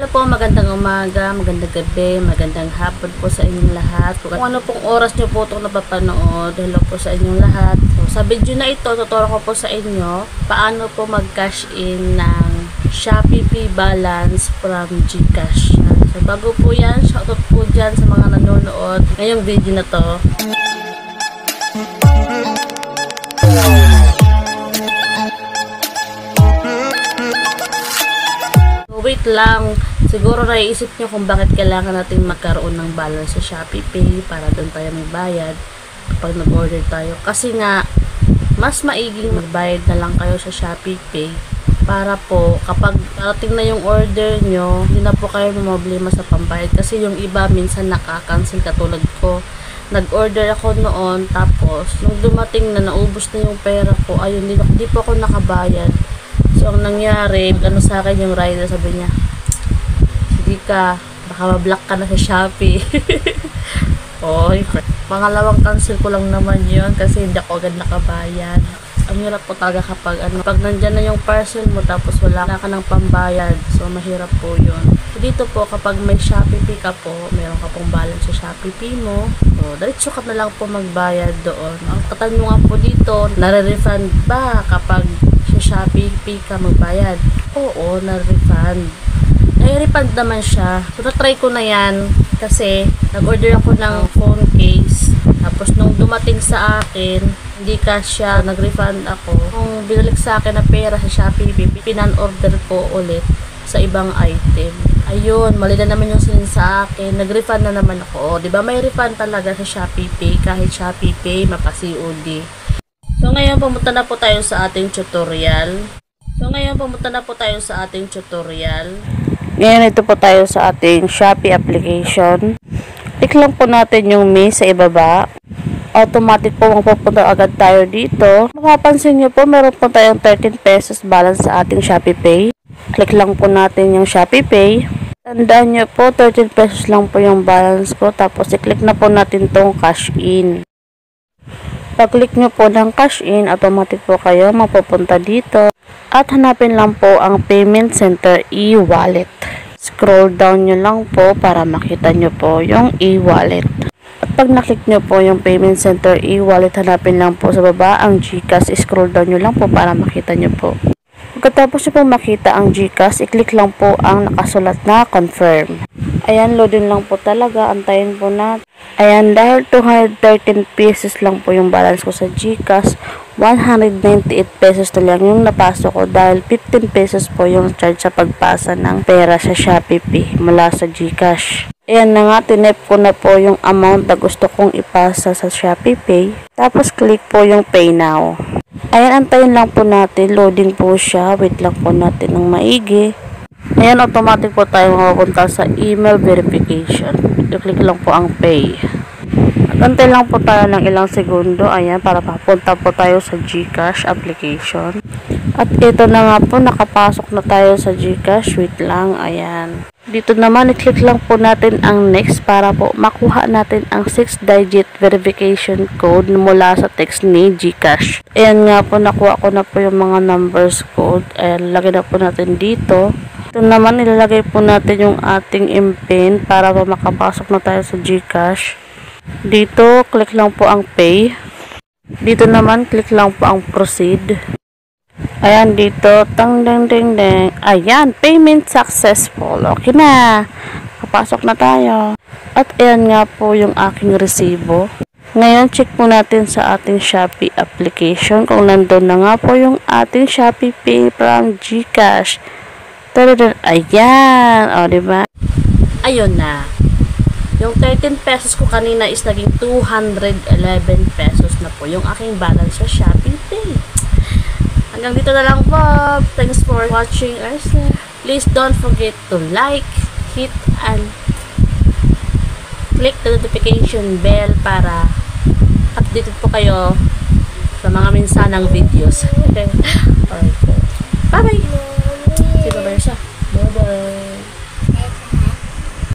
Hello po, magandang umaga, magandang gabi, magandang hapon po sa inyong lahat. Kung ano pong oras nyo po itong napapanood, hello po sa inyong lahat. So, sa video na ito, tuturo ko po sa inyo paano po mag-cash in ng Shopee Pay balance from GCash. So, bago po yan, shoutout po dyan sa mga nanonood ngayong video na to. Wait lang, siguro naiisip nyo kung bakit kailangan natin magkaroon ng balance sa Shopee Pay para doon tayo magbayad kapag nag-order tayo. Kasi nga, mas maiging magbayad na lang kayo sa Shopee Pay para po kapag parating na yung order nyo, hindi na po kayo problema sa pambayad. Kasi yung iba minsan nakakancel, katulad ko. Nag-order ako noon, tapos nung dumating na naubos na yung pera ko, ayun, hindi po ako nakabayad. So, ang nangyari, sa akin yung rider, sabi niya, hindi ka, baka ma-block ka na sa Shopee. Oy, pangalawang cancel ko lang naman yun kasi hindi ako agad nakabayad. Ang hirap po talaga kapag pag nandyan na yung parcel mo tapos wala ka ng pambayad. So, mahirap po yun. So, dito po, kapag may Shopee Pay ka po, meron ka pong balance sa Shopee Pay mo, so, diretso ka na lang po magbayad doon. Ang katanungan po dito, nare-refund ba kapag Shopee Pay ka magbayad? Oo, na-refund. Nai-refund naman siya. So, na-try ko na yan kasi nag-order ako ng phone case. Tapos, nung dumating sa akin, hindi kasya, nag-refund ako. Kung binalik sa akin na pera sa Shopee Pay, pinan-order ko ulit sa ibang item. Ayun, mali na naman yung sin sa akin. Nag-refund na naman ako. O, diba may refund talaga sa Shopee Pay kahit Shopee Pay, mapa-COD. So, ngayon, pumunta na po tayo sa ating tutorial. Ngayon, ito po tayo sa ating Shopee application. Click lang po natin yung Me sa ibaba. Automatic po mapupunta agad tayo dito. Mapapansin nyo po, meron po tayong 13 pesos balance sa ating Shopee Pay. Click lang po natin yung Shopee Pay. Tandaan nyo po, 13 pesos lang po yung balance ko. Tapos, i-click na po natin tong cash in. Pag-click nyo po ng cash in, automatic po kayo mapupunta dito. At hanapin lang po ang Payment Center e-wallet. Scroll down nyo lang po para makita nyo po yung e-wallet. At pag naklik nyo po yung Payment Center e-wallet, hanapin lang po sa baba ang GCash. Scroll down nyo lang po para makita nyo po. Pagkatapos nyo po makita ang GCash, i-click lang po ang nakasulat na confirm. Ayan, loading lang po talaga. Antayin po natin. Ayan, dahil 213 pesos lang po yung balance ko sa GCash, 198 pesos na lang yung napasok ko dahil 15 pesos po yung charge sa pagpasa ng pera sa Shopee Pay mula sa GCash. Ayan na nga, tinip ko na po yung amount na gusto kong ipasa sa Shopee Pay. Tapos, click po yung Pay Now. Ayan, antayin lang po natin. Loading po siya. Wait lang po natin ng maigi. Ayan, automatic po tayo makapunta sa email verification. I-click lang po ang Pay. Antay lang po tayo ng ilang segundo. Ayan, para papunta po tayo sa GCash application. At ito na nga po, nakapasok na tayo sa GCash. Wait lang, ayan. Dito naman, i-click lang po natin ang next para po makuha natin ang 6-digit verification code mula sa text ni GCash. Ayan nga po, nakuha ko na po yung mga numbers code. Ayan, lagay na po natin dito. Ito naman, ilalagay po natin yung ating MPIN para po makapasok na tayo sa GCash. Dito, click lang po ang Pay. Dito naman, click lang po ang Proceed. Ayan, dito, tang ding ding ding. Ayan, payment successful. Okay na. Kapasok na tayo. At ayan nga po yung aking resibo. Ngayon, check po natin sa ating Shopee application kung nandun na nga po yung ating Shopee Pay from GCash. Ayan. O, diba? Ayun na. Yung 13 pesos ko kanina is naging 211 pesos na po yung aking balance sa Shopee Pay. Hanggang dito na lang po. Thanks for watching. Please don't forget to like, hit, and click the notification bell para updated po kayo sa mga minsanang videos. Alright po. Bye-bye!